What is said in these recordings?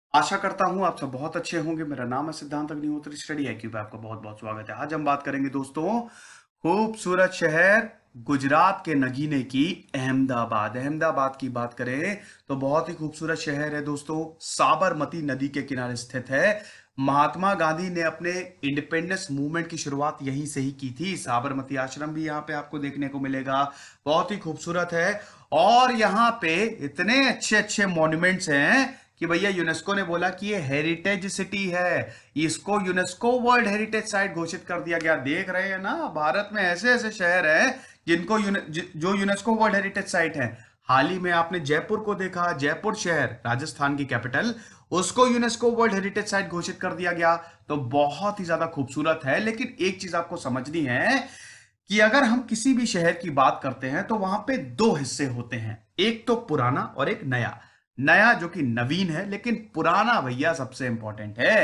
आशा करता हूँ आप सब बहुत अच्छे होंगे। मेरा नाम है सिद्धांत अग्निहोत्री। स्टडी आईक्यू पे आपका बहुत बहुत स्वागत है। आज हम बात करेंगे दोस्तों खूबसूरत शहर गुजरात के नगीने की अहमदाबाद। अहमदाबाद की बात करें तो बहुत ही खूबसूरत शहर है दोस्तों। साबरमती नदी के किनारे स्थित है। महात्मा गांधी ने अपने इंडिपेंडेंस मूवमेंट की शुरुआत यहीं से ही की थी। साबरमती आश्रम भी यहाँ पे आपको देखने को मिलेगा। बहुत ही खूबसूरत है और यहाँ पे इतने अच्छे अच्छे मॉन्यूमेंट्स हैं कि भैया यूनेस्को ने बोला कि ये हेरिटेज सिटी है। इसको यूनेस्को वर्ल्ड हेरिटेज साइट घोषित कर दिया गया। देख रहे हैं ना, भारत में ऐसे ऐसे शहर हैं जिनको जो यूनेस्को वर्ल्ड हेरिटेज साइट है। हाल ही में आपने जयपुर को देखा। जयपुर शहर राजस्थान की कैपिटल, उसको यूनेस्को वर्ल्ड हेरिटेज साइट घोषित कर दिया गया। तो बहुत ही ज्यादा खूबसूरत है। लेकिन एक चीज आपको समझनी है कि अगर हम किसी भी शहर की बात करते हैं तो वहां पे दो हिस्से होते हैं, एक तो पुराना और एक नया। नया जो कि नवीन है, लेकिन पुराना भैया सबसे इंपॉर्टेंट है।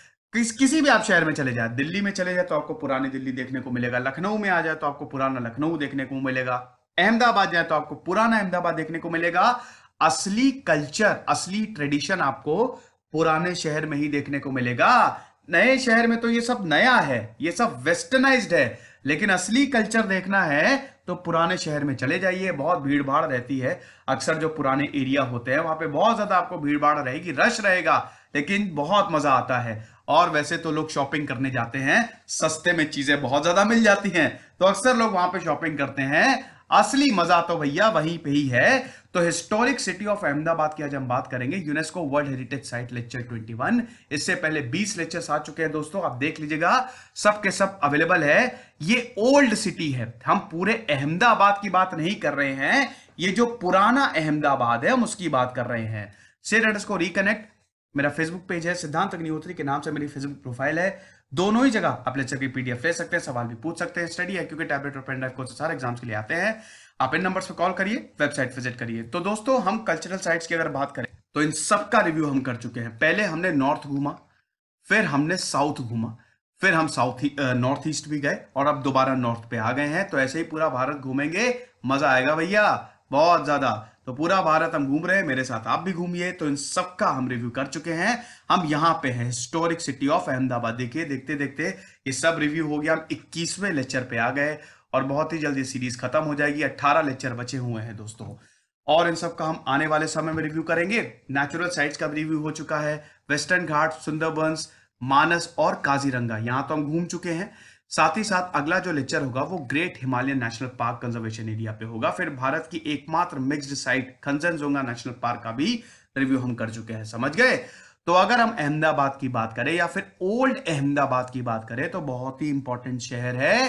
किसी भी आप शहर में चले जाए, दिल्ली में चले जाए तो आपको पुरानी दिल्ली देखने को मिलेगा। लखनऊ में आ जाए तो आपको पुराना लखनऊ देखने को मिलेगा। अहमदाबाद जाए तो आपको पुराना अहमदाबाद देखने को मिलेगा। असली कल्चर, असली ट्रेडिशन आपको पुराने शहर में ही देखने को मिलेगा। नए शहर में तो ये सब नया है, ये सब वेस्टर्नाइज्ड है। लेकिन असली कल्चर देखना है तो पुराने शहर में चले जाइए। बहुत भीड़ भाड़ रहती है। अक्सर जो पुराने एरिया होते हैं वहां पे बहुत ज्यादा आपको भीड़ भाड़ रहेगी, रश रहेगा, लेकिन बहुत मजा आता है। और वैसे तो लोग शॉपिंग करने जाते हैं, सस्ते में चीजें बहुत ज्यादा मिल जाती हैं, तो अक्सर लोग वहां पे शॉपिंग करते हैं। असली मजा तो भैया वहीं पे ही है। तो हिस्टोरिक सिटी ऑफ अहमदाबाद की आज हम बात करेंगे। UNESCO world heritage site lecture 21। इससे पहले 20 लेक्चर्स आ चुके हैं दोस्तों, आप देख लीजिएगा, सब के सब अवेलेबल है। ये ओल्ड सिटी है, हम पूरे अहमदाबाद की बात नहीं कर रहे हैं। ये जो पुराना अहमदाबाद है हम उसकी बात कर रहे हैं। शेयर अंडरस्कोर रिकनेक्ट मेरा फेसबुक पेज है, सिद्धांत अग्निहोत्री के नाम से मेरी फेसबुक प्रोफाइल है। दोनों ही जगह आप लेक्चर की पीडीएफ ले सकते हैं, सवाल भी पूछ सकते हैं। स्टडी आईक्यू के टैबलेट और पेन ड्राइव को सारे एग्जाम्स के लिए आते हैं। आप इन नंबर्स पर कॉल करिए, वेबसाइट विजिट करिए। तो दोस्तों हम कल्चरल साइट्स की अगर बात करें तो इन सब का रिव्यू हम कर चुके हैं। पहले हमने नॉर्थ घूमा, फिर हमने साउथ घूमा, फिर हम नॉर्थ ईस्ट भी गए और अब दोबारा नॉर्थ पे आ गए हैं। तो ऐसे ही पूरा भारत घूमेंगे, मजा आएगा भैया बहुत ज्यादा। तो पूरा भारत हम घूम रहे हैं, मेरे साथ आप भी घूमिए। तो इन सब का हम रिव्यू कर चुके हैं। हम यहां पे हैं हिस्टोरिक सिटी ऑफ अहमदाबाद। देखिए देखते देखते ये सब रिव्यू हो गया। हम 21वें लेक्चर पे आ गए और बहुत ही जल्दी सीरीज खत्म हो जाएगी। 18 लेक्चर बचे हुए हैं दोस्तों, और इन सब का हम आने वाले समय में रिव्यू करेंगे। नेचुरल साइट्स का रिव्यू हो चुका है। वेस्टर्न घाट, सुंदरबंस, मानस और काजीरंगा यहां तो हम घूम चुके हैं। साथ ही साथ अगला जो लेक्चर होगा वो great Himalayan national park conservation area पे होगा। फिर भारत की एकमात्र mixed site Kanchenjunga national park का भी रिव्यू हम कर चुके हैं, समझ गए। तो अगर हम अहमदाबाद की बात करें या फिर ओल्ड अहमदाबाद की बात करें तो बहुत ही इंपॉर्टेंट शहर है।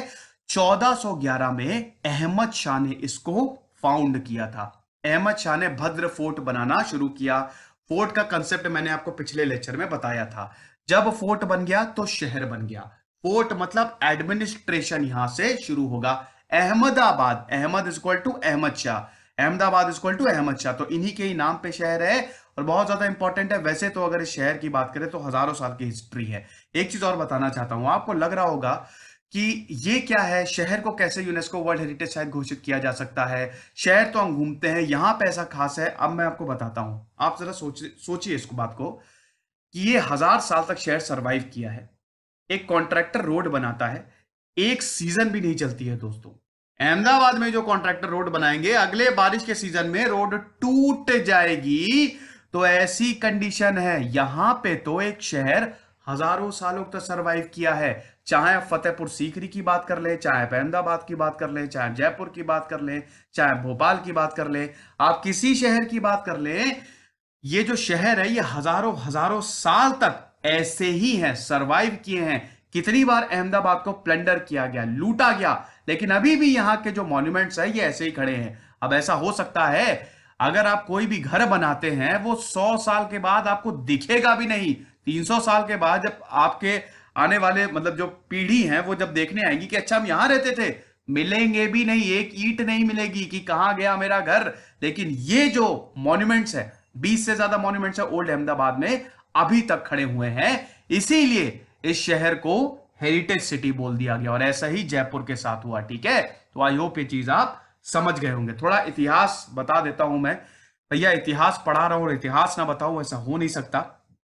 1411 में अहमद शाह ने इसको फाउंड किया था। अहमद शाह ने भद्र फोर्ट बनाना शुरू किया। फोर्ट का कंसेप्ट मैंने आपको पिछले लेक्चर में बताया था। जब फोर्ट बन गया तो शहर बन गया। फोर्ट मतलब एडमिनिस्ट्रेशन यहां से शुरू होगा। Ahmedabad, Ahmed is equal to Ahmed Shah, Ahmedabad is equal to Ahmed Shah, तो इन्हीं के ही नाम पे शहर है और बहुत ज्यादा इंपॉर्टेंट है। वैसे तो अगर इस शहर की बात करें तो हजारों साल की हिस्ट्री है। एक चीज और बताना चाहता हूं, आपको लग रहा होगा कि ये क्या है, शहर को कैसे यूनेस्को वर्ल्ड हेरिटेज साइट घोषित किया जा सकता है। शहर तो हम घूमते हैं, यहां पे ऐसा खास है। अब मैं आपको बताता हूं, आप जरा सोचिए इसको, बात को, कि ये 1000 साल तक शहर सरवाइव किया है। एक कॉन्ट्रैक्टर रोड बनाता है, एक सीजन भी नहीं चलती है दोस्तों। अहमदाबाद में जो कॉन्ट्रैक्टर रोड बनाएंगे, अगले बारिश के सीजन में रोड टूट जाएगी। तो ऐसी कंडीशन है यहां पे। तो एक शहर हजारों सालों तक सरवाइव किया है। चाहे आप फतेहपुर सीकरी की बात कर ले, चाहे आप अहमदाबाद की बात कर ले, चाहे जयपुर की बात कर ले, चाहे भोपाल की बात कर ले, आप किसी शहर की बात कर ले, ये जो शहर है ये हजारों हजारों साल तक ऐसे ही हैं, सरवाइव किए हैं। कितनी बार अहमदाबाद को प्लंडर किया गया, लूटा गया, लेकिन अभी भी यहां के जो मॉन्यूमेंट्स है ये ऐसे ही खड़े हैं। अब ऐसा हो सकता है अगर आप कोई भी घर बनाते हैं वो 100 साल के बाद आपको दिखेगा भी नहीं। 300 साल के बाद जब आपके आने वाले मतलब जो पीढ़ी है वो जब देखने आएंगी कि अच्छा हम यहां रहते थे, मिलेंगे भी नहीं, एक ईंट नहीं मिलेगी कि कहां गया मेरा घर। लेकिन ये जो मॉन्यूमेंट्स है, 20 से ज्यादा मॉन्यूमेंट्स है ओल्ड अहमदाबाद में, अभी तक खड़े हुए हैं। इसीलिए इस शहर को हेरिटेज सिटी बोल दिया गया और ऐसा ही जयपुर के साथ हुआ। ठीक है, तो आई होप ये चीज आप समझ गए होंगे। थोड़ा इतिहास बता देता हूं मैं। भैया इतिहास पढ़ा रहा हूं और इतिहास ना बताऊं, ऐसा हो नहीं सकता।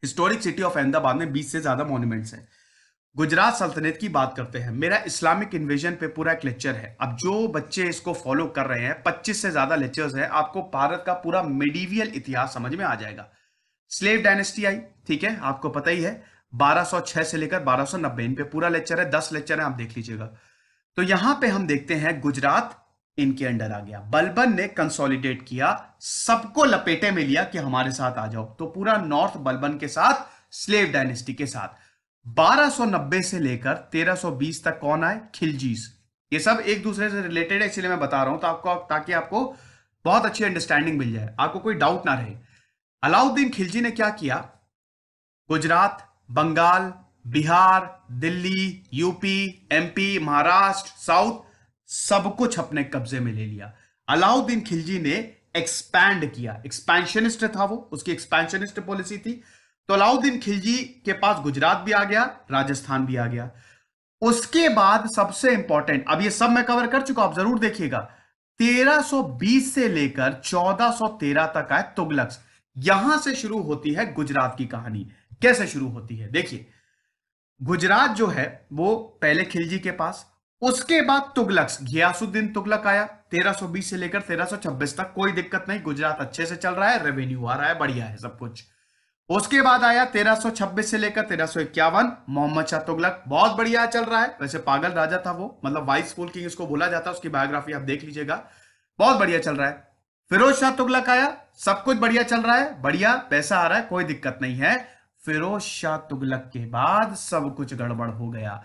हिस्टोरिक सिटी ऑफ अहमदाबाद में 20 से ज्यादा मॉन्यूमेंट्स हैं। गुजरात सल्तनत की बात करते हैं। मेरा इस्लामिक इन्वेजन पे पूरा एक लेक्चर है। अब जो बच्चे इसको फॉलो कर रहे हैं, 25 से ज्यादा लेक्चर्स हैं, आपको भारत का पूरा मेडिवियल इतिहास समझ में आ जाएगा। स्लेव डायनेस्टी आई, ठीक है, आपको पता ही है, 1206 से लेकर 1290, इन पे पूरा लेक्चर है, 10 लेक्चर है, आप देख लीजिएगा। तो यहां पे हम देखते हैं गुजरात इनके अंडर आ गया। बलबन ने कंसोलिडेट किया, सबको लपेटे में लिया कि हमारे साथ आ जाओ। तो पूरा नॉर्थ बलबन के साथ, स्लेव डायनेस्टी के साथ। 1290 से लेकर 1320 तक कौन आए? खिलजीज। ये सब एक दूसरे से रिलेटेड है, इसलिए मैं बता रहा हूं तो आपको, ताकि आपको बहुत अच्छी अंडरस्टैंडिंग मिल जाए, आपको कोई डाउट ना रहे। अलाउद्दीन खिलजी ने क्या किया? Gujarat, Bengal, Bihar, Delhi, UP, MP, Maharashtra, south, सब कुछ अपने कब्जे में ले लिया। अलाउद्दीन खिलजी ने एक्सपैंड किया, एक्सपेंशनिस्ट था वो, उसकी एक्सपेंशनिस्ट पॉलिसी थी। तो अलाउद्दीन खिलजी के पास गुजरात भी आ गया, राजस्थान भी आ गया। उसके बाद सबसे इंपॉर्टेंट, अब ये सब मैं कवर कर चुका, आप जरूर देखिएगा, 1320 से लेकर 1413 तक आए तुगलक्स। यहां से शुरू होती है गुजरात की कहानी। कैसे शुरू होती है देखिए। गुजरात जो है वो पहले खिलजी के पास, उसके बाद तुगलक्स, घियासुद्दीन तुगलक आया 1320 से लेकर 1326 तक, कोई दिक्कत नहीं, गुजरात अच्छे से चल रहा है, रेवेन्यू आ रहा है, बढ़िया है सब कुछ। उसके बाद आया 1326 से लेकर 1351, मोहम्मद शाह तुगलक, बहुत बढ़िया चल रहा है, वैसे पागल राजा था वो, मतलब वाइस फुल किंग इसको बोला जाता है, उसकी बायोग्राफी आप देख लीजिएगा, बहुत बढ़िया चल रहा है। फिरोज शाह तुगलक आया, सब कुछ बढ़िया चल रहा है, बढ़िया पैसा आ रहा है, कोई दिक्कत नहीं है। फिरोज शाह तुगलक के बाद सब कुछ गड़बड़ हो गया।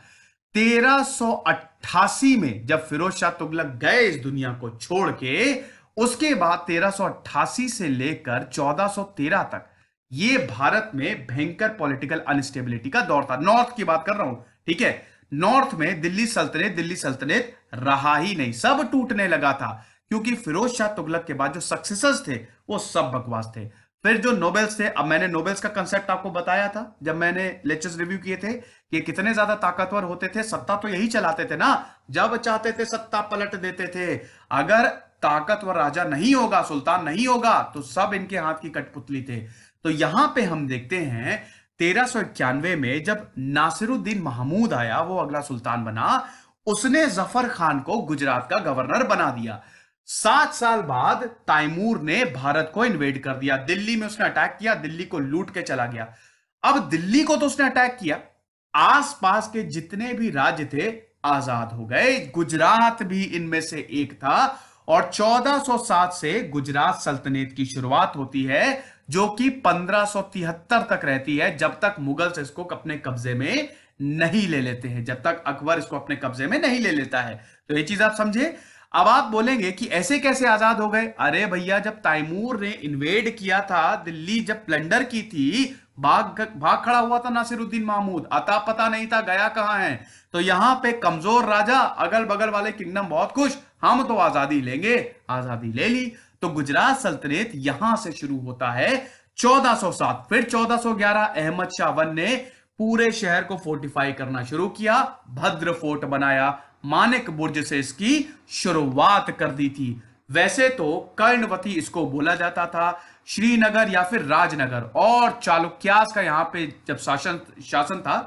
1388 में जब फिरोज शाह तुगलक गए इस दुनिया को छोड़ के, उसके बाद 1388 से लेकर 1413 तक ये भारत में भयंकर पॉलिटिकल अनस्टेबिलिटी का दौर था। नॉर्थ की बात कर रहा हूं, ठीक है। नॉर्थ में दिल्ली सल्तनत रहा ही नहीं, सब टूटने लगा था, क्योंकि फिरोज शाह तुगलक के बाद जो सक्सेसर्स थे वो सब बकवास थे। फिर जो नोबेल्स थे, अब मैंने नोबेल्स का कंसेप्ट आपको बताया था जब मैंने लेक्चर्स रिव्यू किए थे, कि कितने ज्यादा ताकतवर होते थे, सत्ता तो यही चलाते थे ना, जब चाहते थे सत्ता पलट देते थे। अगर ताकतवर राजा नहीं होगा, सुल्तान नहीं होगा, तो सब इनके हाथ की कठपुतली थे। तो यहां पे हम देखते हैं 1391 में जब नासिरुद्दीन महमूद आया, वो अगला सुल्तान बना, उसने जफर खान को गुजरात का गवर्नर बना दिया। 7 साल बाद तैमूर ने भारत को इन्वेड कर दिया, दिल्ली में उसने अटैक किया, दिल्ली को लूट के चला गया। अब दिल्ली को तो उसने अटैक किया, आसपास के जितने भी राज्य थे आजाद हो गए, गुजरात भी इनमें से एक था। और 1407 से गुजरात सल्तनत की शुरुआत होती है, जो कि 1573 तक रहती है, जब तक मुगल्स इसको अपने कब्जे में नहीं ले लेते हैं, जब तक अकबर इसको अपने कब्जे में नहीं ले लेता है। तो ये चीज आप समझे। अब आप बोलेंगे कि ऐसे कैसे आजाद हो गए? अरे भैया, जब तैमूर ने इन्वेड किया था दिल्ली, जब प्लंडर की थी, भाग खड़ा हुआ था नासिरुद्दीन महमूद, अता पता नहीं था गया कहां है। तो यहां पे कमजोर राजा, अगल बगल वाले किंगडम बहुत खुश, हम तो आजादी लेंगे, आजादी ले ली। तो गुजरात सल्तनत यहां से शुरू होता है 1407। फिर 1411 अहमद शाह वन ने पूरे शहर को फोर्टिफाई करना शुरू किया, भद्र फोर्ट बनाया, मानिक बुर्ज से इसकी शुरुआत कर दी थी। वैसे तो कर्णवती इसको बोला जाता था, श्रीनगर या फिर राजनगर, और चालुक्यास का यहां पे जब शासन था,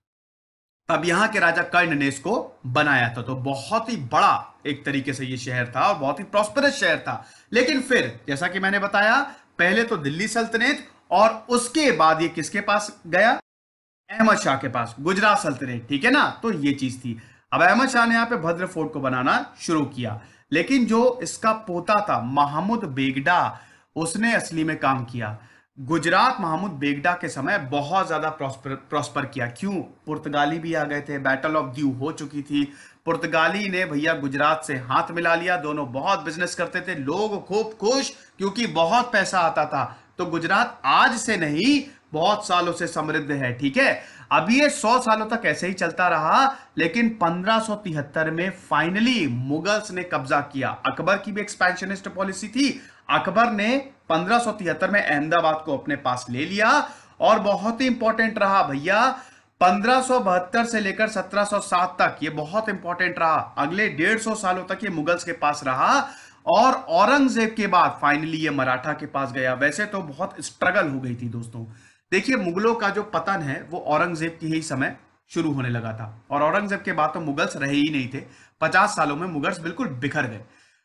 तब यहां के राजा कर्ण ने इसको बनाया था। तो बहुत ही बड़ा एक तरीके से ये शहर था और बहुत ही प्रॉस्परस शहर था। लेकिन फिर जैसा कि मैंने बताया, पहले तो दिल्ली सल्तनत, और उसके बाद ये किसके पास गया? अहमद शाह के पास, गुजरात सल्तनत, ठीक है ना। तो ये चीज थी। अब अहमद शाह ने यहां पे भद्र फोर्ट को बनाना शुरू किया, लेकिन जो इसका पोता था महमूद बेगडा, उसने असली में काम किया। गुजरात महमूद बेगडा के समय बहुत ज्यादा प्रॉस्पर किया। क्यों? पुर्तगाली भी आ गए थे, बैटल ऑफ द्यू हो चुकी थी, पुर्तगाली ने भैया गुजरात से हाथ मिला लिया, दोनों बहुत बिजनेस करते थे, लोग खूब खुश, क्योंकि बहुत पैसा आता था। तो गुजरात आज से नहीं, बहुत सालों से समृद्ध है, ठीक है। अब ये 100 सालों तक ऐसे ही चलता रहा, लेकिन 1573 में फाइनली मुगल्स ने कब्जा किया। अकबर की भी एक्सपेंशनिस्ट पॉलिसी थी, अकबर ने 1573 में अहमदाबाद को अपने पास ले लिया। और बहुत ही इंपॉर्टेंट रहा भैया, 1572 से लेकर 1707 तक ये बहुत इंपॉर्टेंट रहा, अगले 150 सालों तक ये मुगल्स के पास रहा। और औरंगजेब के बाद फाइनली ये मराठा के पास गया। वैसे तो बहुत स्ट्रगल हो गई थी दोस्तों, देखिए, मुगलों का जो पतन है वो औरंगजेब के ही समय शुरू होने लगा था, और औरंगजेब के बाद तो मुगल्स रहे ही नहीं थे। 50 सालों में मुगल्स बिल्कुल बिखर गए।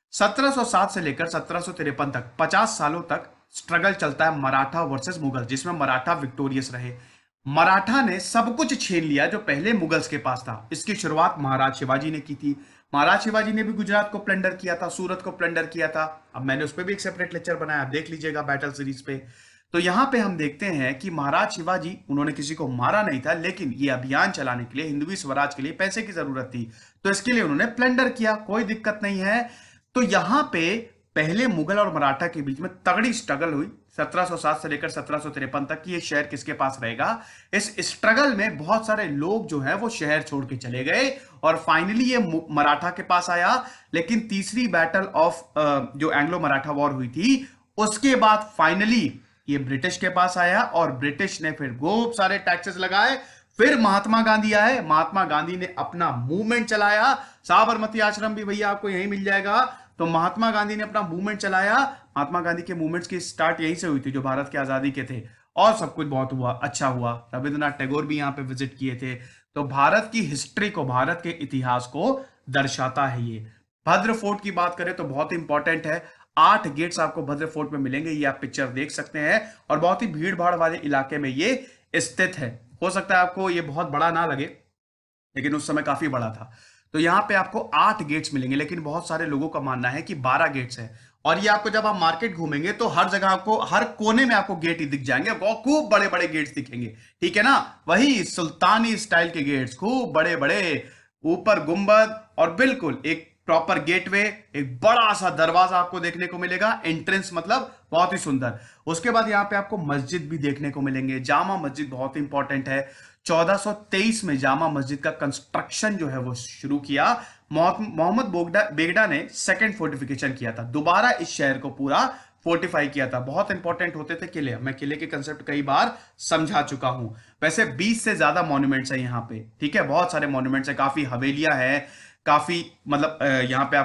1707 से लेकर 1753 तक 50 सालों तक स्ट्रगल चलता है मराठा वर्सेस मुगल, जिसमें मराठा विक्टोरियस रहे। मराठा ने सब कुछ छीन लिया जो पहले मुगल्स के पास था। इसकी शुरुआत महाराज शिवाजी ने की थी। महाराज शिवाजी ने भी गुजरात को प्लंडर किया था, सूरत को प्लंडर किया था। अब मैंने उस पर भी एक सेपरेट लेक्चर बनाया, आप देख लीजिएगा बैटल सीरीज पे। तो यहां पे हम देखते हैं कि महाराज शिवाजी, उन्होंने किसी को मारा नहीं था, लेकिन ये अभियान चलाने के लिए, हिंदवी स्वराज के लिए पैसे की जरूरत थी, तो इसके लिए उन्होंने प्लंडर किया, कोई दिक्कत नहीं है। तो यहां पे पहले मुगल और मराठा के बीच में तगड़ी स्ट्रगल हुई 1707 से लेकर 1753 तक कि ये शहर किसके पास रहेगा। इस स्ट्रगल में बहुत सारे लोग जो है वो शहर छोड़ के चले गए, और फाइनली ये मराठा के पास आया। लेकिन तीसरी बैटल ऑफ जो एंग्लो मराठा वॉर हुई थी, उसके बाद फाइनली ये ब्रिटिश के पास आया, और ब्रिटिश ने फिर खूब सारे टैक्सेस लगाए। फिर महात्मा गांधी आए, महात्मा गांधी ने अपना मूवमेंट चलाया। साबरमती आश्रम भी भैया आपको यहीं मिल जाएगा। तो महात्मा गांधी ने अपना मूवमेंट चलाया। महात्मा गांधी के मूवमेंट्स की स्टार्ट यहीं से हुई थी, जो भारत की आजादी के थे, और सब कुछ बहुत हुआ, अच्छा हुआ। रविंद्रनाथ टैगोर भी यहाँ पे विजिट किए थे। तो भारत की हिस्ट्री को, भारत के इतिहास को दर्शाता है ये। भद्र फोर्ट की बात करें तो बहुत इंपॉर्टेंट है। 8 गेट्स आपको भद्र फोर्ट में मिलेंगे, ये आप पिक्चर देख सकते हैं, और बहुत ही भीड़ भाड़ वाले इलाके में ये स्थित है। हो सकता है आपको ये बहुत बड़ा ना लगे, लेकिन उस समय काफी बड़ा था। तो यहां पे आपको 8 गेट्स मिलेंगे, लेकिन बहुत सारे लोगों का मानना है कि 12 गेट्स हैं। और ये आपको, जब आप मार्केट घूमेंगे तो हर जगह आपको, हर कोने में आपको गेट ही दिख जाएंगे, खूब बड़े बड़े गेट्स दिखेंगे, ठीक है ना। वही सुल्तानी स्टाइल के गेट्स, खूब बड़े बड़े, ऊपर गुंबद, और बिल्कुल एक प्रॉपर गेटवे, एक बड़ा सा दरवाजा आपको देखने को मिलेगा। एंट्रेंस मतलब बहुत ही सुंदर। उसके बाद यहाँ पे आपको मस्जिद भी देखने को मिलेंगे। जामा मस्जिद बहुत इंपॉर्टेंट है। 1423 में जामा मस्जिद का कंस्ट्रक्शन जो है वो शुरू किया। मोहम्मद बेगडा ने सेकंड फोर्टिफिकेशन किया था, दोबारा इस शहर को पूरा फोर्टिफाई किया था। बहुत इंपॉर्टेंट होते थे किले, मैं किले के कंसेप्ट कई बार समझा चुका हूं। वैसे 20 से ज्यादा मॉन्यूमेंट्स है यहाँ पे, ठीक है, बहुत सारे मॉन्यूमेंट्स है, काफी हवेलियां हैं, काफी मतलब यहाँ पे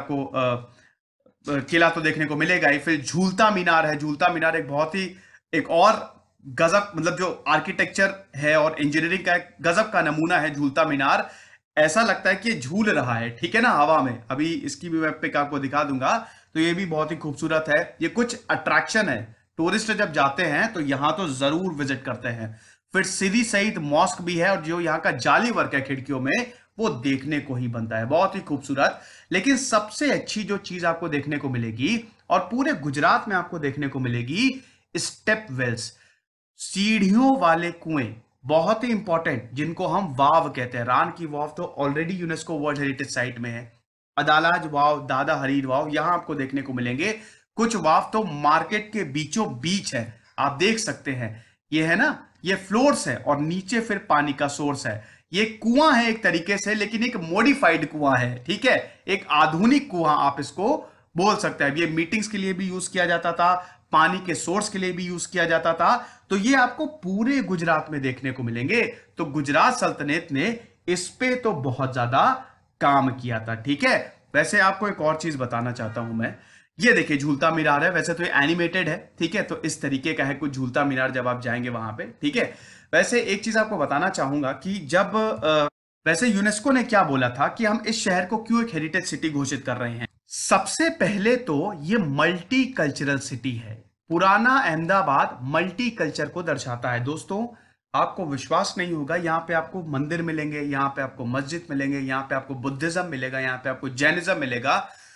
आपको किला तो देखने को मिलेगा ही। फिर झूलता मीनार है। झूलता मीनार एक बहुत ही, एक और गजब, मतलब जो आर्किटेक्चर है और इंजीनियरिंग का एक गजब का नमूना है झूलता मीनार। ऐसा लगता है कि झूल रहा है, ठीक है ना, हवा में। अभी इसकी भी वेब पिक आपको दिखा दूंगा। तो ये भी बहुत ही खूबसूरत है। ये कुछ अट्रैक्शन है, टूरिस्ट जब जाते हैं तो यहां तो जरूर विजिट करते हैं। फिर सिदी सईद मॉस्क भी है, और जो यहाँ का जाली वर्क है खिड़कियों में, वो देखने को ही बनता है, बहुत ही खूबसूरत। लेकिन सबसे अच्छी जो चीज आपको देखने को मिलेगी, और पूरे गुजरात में आपको देखने को मिलेगी, स्टेप वेल्स, सीढ़ियों वाले कुएं, बहुत ही इंपॉर्टेंट, जिनको हम वाव कहते हैं। रान की वाव तो already UNESCO world heritage site में है। अदालाज वाव, दादा हरीर वाव यहां आपको देखने को मिलेंगे। कुछ वाव तो मार्केट के बीचों बीच है, आप देख सकते हैं। ये है ना, ये फ्लोर्स है, और नीचे फिर पानी का सोर्स है। ये कुआं है एक तरीके से, लेकिन एक मॉडिफाइड कुआं है, ठीक है, एक आधुनिक कुआं आप इसको बोल सकते हैं। ये मीटिंग्स के लिए भी यूज किया जाता था, पानी के सोर्स के लिए भी यूज किया जाता था। तो ये आपको पूरे गुजरात में देखने को मिलेंगे। तो गुजरात सल्तनत ने इस पे तो बहुत ज्यादा काम किया था, ठीक है। वैसे आपको एक और चीज बताना चाहता हूं मैं, ये देखिए झूलता मीनार है। वैसे तो ये एनिमेटेड है, ठीक है, तो इस तरीके का है कुछ झूलता मीनार जब आप जाएंगे वहां पे, ठीक है। वैसे एक चीज आपको बताना चाहूंगा कि जब वैसे यूनेस्को ने क्या बोला था कि हम इस शहर को क्यों एक हेरिटेज सिटी घोषित कर रहे हैं। सबसे पहले तो ये मल्टी कल्चरल सिटी है। पुराना अहमदाबाद मल्टी कल्चर को दर्शाता है। दोस्तों, आपको विश्वास नहीं होगा, यहाँ पे आपको मंदिर मिलेंगे, यहाँ पे आपको मस्जिद मिलेंगे, यहाँ पे आपको बुद्धिज्म मिलेगा, यहाँ पे आपको जैनिज्म मिलेगा।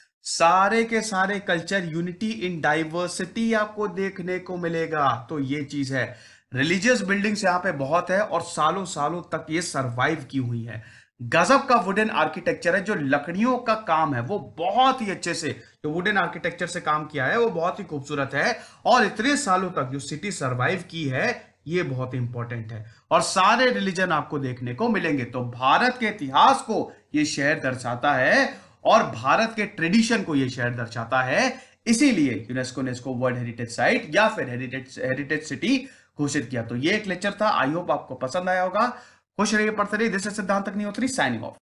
सारे के सारे कल्चर, यूनिटी इन डाइवर्सिटी आपको देखने को मिलेगा। तो ये चीज है। रिलीजियस बिल्डिंग्स यहाँ पे बहुत है, और सालों सालों तक ये सरवाइव की हुई है। गजब का वुडन आर्किटेक्चर है। जो लकड़ियों का काम है वो बहुत ही अच्छे से, जो वुडन आर्किटेक्चर से काम किया है वो बहुत ही खूबसूरत है। और इतने सालों तक जो सिटी सरवाइव की है, ये बहुत इंपॉर्टेंट है। और सारे रिलीजन आपको देखने को मिलेंगे। तो भारत के इतिहास को ये शहर दर्शाता है, और भारत के ट्रेडिशन को ये शहर दर्शाता है। इसीलिए यूनेस्को ने इसको वर्ल्ड हेरिटेज साइट या फिर हेरिटेज सिटी घोषित किया। तो ये एक लेक्चर था, आई होप आपको पसंद आया होगा। खुश रहिए, पढ़ते रहिए। दिस इज सिद्धांत अग्निहोत्री साइनिंग ऑफ।